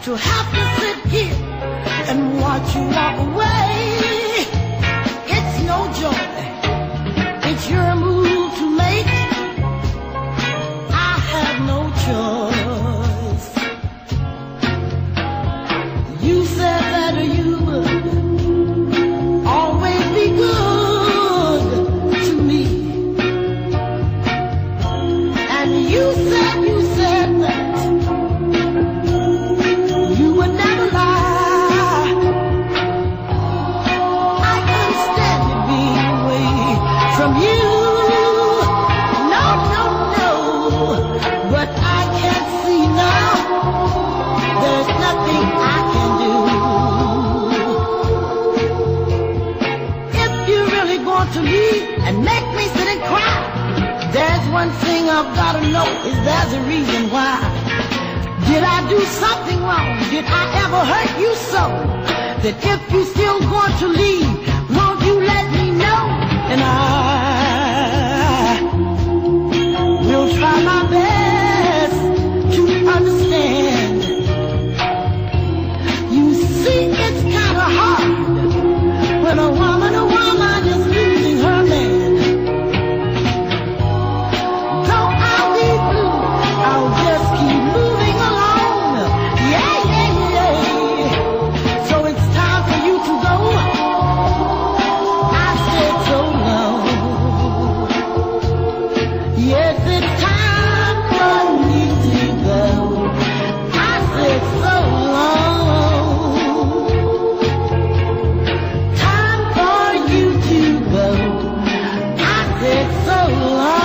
to have to sit here and watch you walk away. It's no joy, it's your move to make. I have no choice. You said that you would always be good to me, and you said that you would never lie. I couldn't stand to be away from you. No, no, no. But I can't see now. There's nothing I can do. If you really want to leave and make me sit and cry, there's one thing I've got to know, is there's a reason why. Did I do something wrong? Did I ever hurt you so that if you still want to leave, won't you let me know? And I will try my best to understand. You see, it's kind of hard when a woman is losing her man. Though I'll be blue, I'll just keep moving along. Yeah, yeah, yeah. So it's time for you to go. I said so long. Yes, it's time for me to go. I said so long. Time for you to go. I said so long.